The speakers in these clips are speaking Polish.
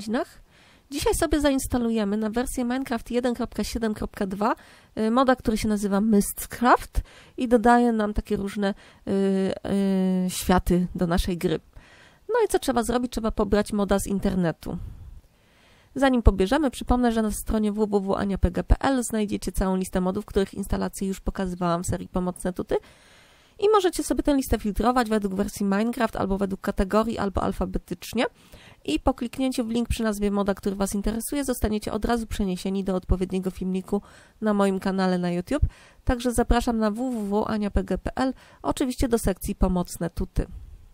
godzinach. Dzisiaj sobie zainstalujemy na wersję Minecraft 1.7.2 moda, który się nazywa Mystcraft i dodaje nam takie różne światy do naszej gry. No i co trzeba zrobić? Trzeba pobrać moda z internetu. Zanim pobierzemy, przypomnę, że na stronie www.aniapg.pl znajdziecie całą listę modów, których instalację już pokazywałam w serii Pomocne Tuty. I możecie sobie tę listę filtrować według wersji Minecraft, albo według kategorii, albo alfabetycznie. I po kliknięciu w link przy nazwie moda, który Was interesuje, zostaniecie od razu przeniesieni do odpowiedniego filmiku na moim kanale na YouTube. Także zapraszam na www.aniapg.pl, oczywiście do sekcji Pomocne Tuty.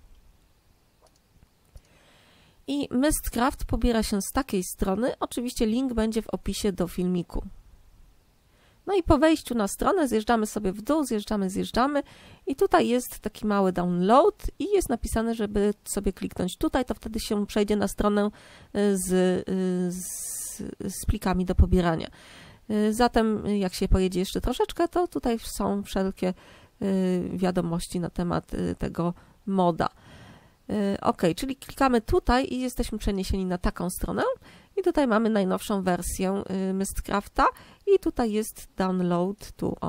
I Mystcraft pobiera się z takiej strony, oczywiście link będzie w opisie do filmiku. No i po wejściu na stronę zjeżdżamy sobie w dół, zjeżdżamy i tutaj jest taki mały download i jest napisane, żeby sobie kliknąć tutaj, to wtedy się przejdzie na stronę z plikami do pobierania. Zatem jak się pojedzie jeszcze troszeczkę, to tutaj są wszelkie wiadomości na temat tego moda. Ok, czyli klikamy tutaj i jesteśmy przeniesieni na taką stronę i tutaj mamy najnowszą wersję Mystcrafta i tutaj jest download, tu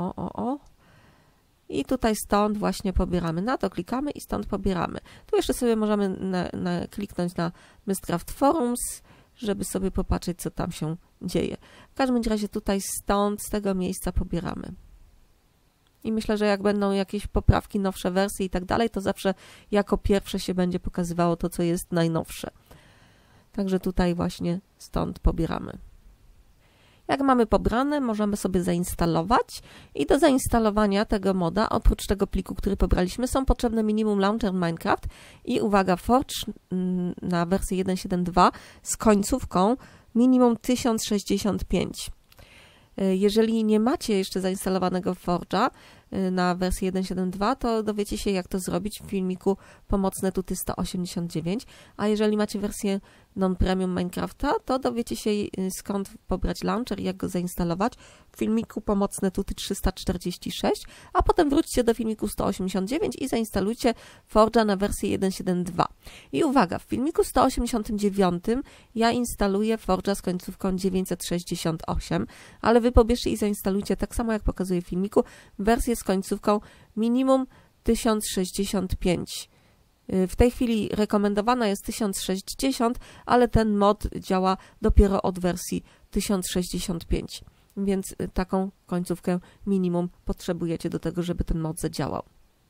i tutaj stąd właśnie pobieramy, na to klikamy i stąd pobieramy. Tu jeszcze sobie możemy kliknąć na Mystcraft Forums, żeby sobie popatrzeć, co tam się dzieje. W każdym razie tutaj stąd, z tego miejsca pobieramy. I myślę, że jak będą jakieś poprawki, nowsze wersje i tak dalej, to zawsze jako pierwsze się będzie pokazywało to, co jest najnowsze. Także tutaj właśnie stąd pobieramy. Jak mamy pobrane, możemy sobie zainstalować i do zainstalowania tego moda, oprócz tego pliku, który pobraliśmy, są potrzebne minimum launcher Minecraft i uwaga, Forge na wersję 1.7.2 z końcówką minimum 1065. Jeżeli nie macie jeszcze zainstalowanego Forge'a na wersję 1.7.2, to dowiecie się, jak to zrobić w filmiku Pomocne Tuty 189, a jeżeli macie wersję non-premium Minecrafta, to dowiecie się, skąd pobrać launcher i jak go zainstalować w filmiku Pomocne Tuty 346, a potem wróćcie do filmiku 189 i zainstalujcie Forge'a na wersję 1.7.2. I uwaga, w filmiku 189 ja instaluję Forge'a z końcówką 968, ale wy pobierzcie i zainstalujcie tak samo, jak pokazuję w filmiku, wersję z końcówką minimum 1065. W tej chwili rekomendowana jest 1060, ale ten mod działa dopiero od wersji 1065, więc taką końcówkę minimum potrzebujecie do tego, żeby ten mod zadziałał.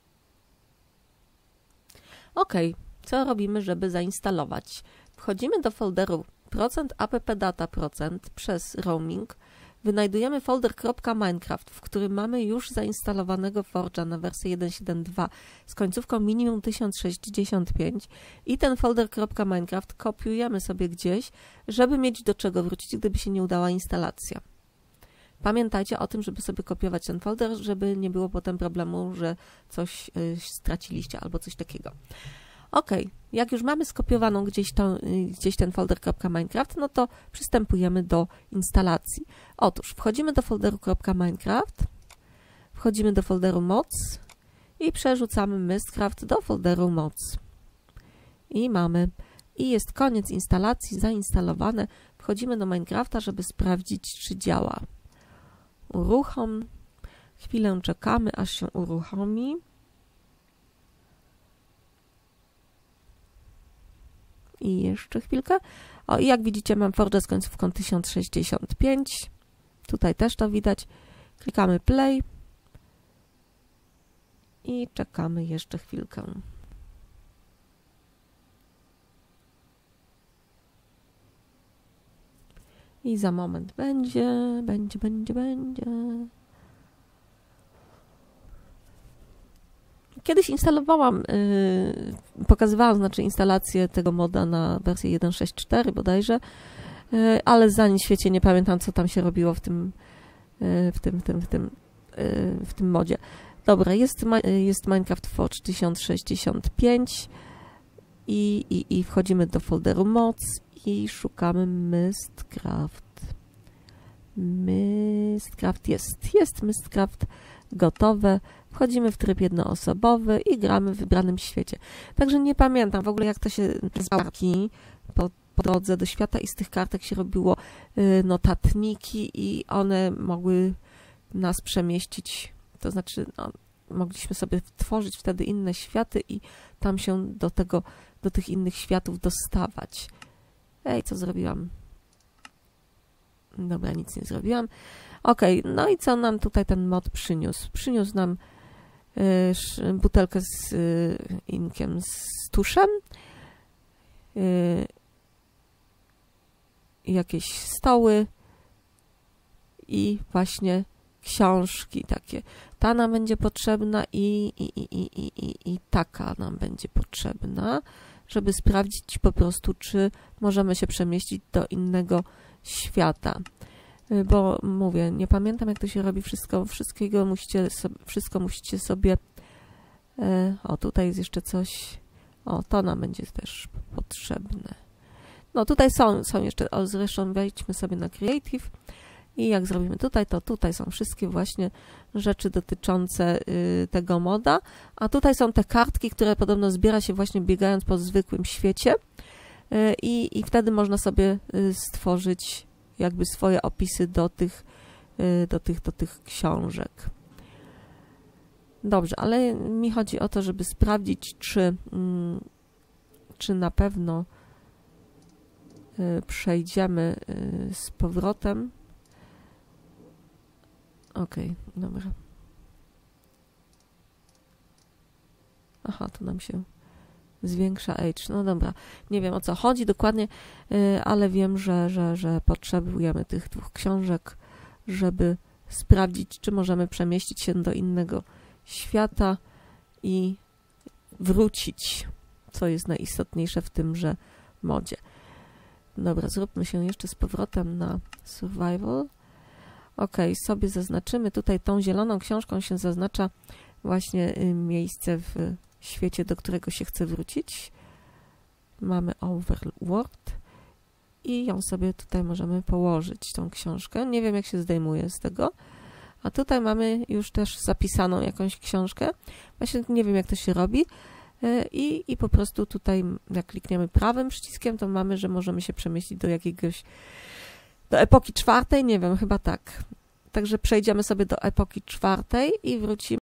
Ok, co robimy, żeby zainstalować? Wchodzimy do folderu %appdata% przez roaming, wynajdujemy folder .minecraft, w którym mamy już zainstalowanego Forge'a na wersję 1.7.2 z końcówką minimum 1065 i ten folder .minecraft kopiujemy sobie gdzieś, żeby mieć do czego wrócić, gdyby się nie udała instalacja. Pamiętajcie o tym, żeby sobie kopiować ten folder, żeby nie było potem problemu, że coś straciliście albo coś takiego. Ok, jak już mamy skopiowaną gdzieś ten folder .minecraft, no to przystępujemy do instalacji. Otóż wchodzimy do folderu .minecraft, wchodzimy do folderu mods i przerzucamy Mystcraft do folderu mods. I mamy. I jest koniec instalacji, zainstalowane. Wchodzimy do Minecrafta, żeby sprawdzić, czy działa. Uruchom. Chwilę czekamy, aż się uruchomi. I jeszcze chwilkę. O, i jak widzicie, mam Forge'a z końcówką 1065. Tutaj też to widać. Klikamy play. I czekamy jeszcze chwilkę. I za moment będzie. Kiedyś instalowałam, pokazywałam instalację tego moda na wersję 1.6.4 bodajże, ale za nic w świecie nie pamiętam, co tam się robiło w tym modzie. Dobra, jest Minecraft Forge 1065 i wchodzimy do folderu mods i szukamy Mystcraft. Jest Mystcraft gotowe. Wchodzimy w tryb jednoosobowy i gramy w wybranym świecie. Także nie pamiętam w ogóle, jak to się nazywa po drodze do świata i z tych kartek się robiło notatniki i one mogły nas przemieścić, to znaczy mogliśmy sobie tworzyć wtedy inne światy i tam się do tych innych światów dostawać. Ej, co zrobiłam? Dobra, nic nie zrobiłam. Ok, no i co nam tutaj ten mod przyniósł? Przyniósł nam butelkę z inkiem, z tuszem, jakieś stoły i właśnie książki takie. Ta nam będzie potrzebna i taka nam będzie potrzebna, żeby sprawdzić po prostu, czy możemy się przemieścić do innego świata. Bo mówię, nie pamiętam, jak to się robi wszystko. Wszystko musicie sobie... O, tutaj jest jeszcze coś. O, to nam będzie też potrzebne. No, tutaj są jeszcze... O, zresztą wejdźmy sobie na Creative i jak zrobimy tutaj, to tutaj są wszystkie właśnie rzeczy dotyczące tego moda. A tutaj są te kartki, które podobno zbiera się właśnie biegając po zwykłym świecie. I wtedy można sobie stworzyć jakby swoje opisy do tych książek. Dobrze, ale mi chodzi o to, żeby sprawdzić, czy na pewno przejdziemy z powrotem. Okej, dobra. Aha, tu nam się zwiększa age. No dobra, nie wiem, o co chodzi dokładnie, ale wiem, że potrzebujemy tych 2 książek, żeby sprawdzić, czy możemy przemieścić się do innego świata i wrócić, co jest najistotniejsze w tymże modzie. Dobra, zróbmy się jeszcze z powrotem na survival. Ok, sobie zaznaczymy tutaj tą zieloną książką się zaznacza właśnie miejsce w świecie, do którego się chce wrócić. Mamy Overworld i ją sobie tutaj możemy położyć, tą książkę. Nie wiem, jak się zdejmuje z tego. A tutaj mamy już też zapisaną jakąś książkę. Właśnie nie wiem, jak to się robi. I po prostu tutaj, jak klikniemy prawym przyciskiem, to mamy, że możemy się przemieścić do epoki 4. Nie wiem, chyba tak. Także przejdziemy sobie do epoki 4 i wrócimy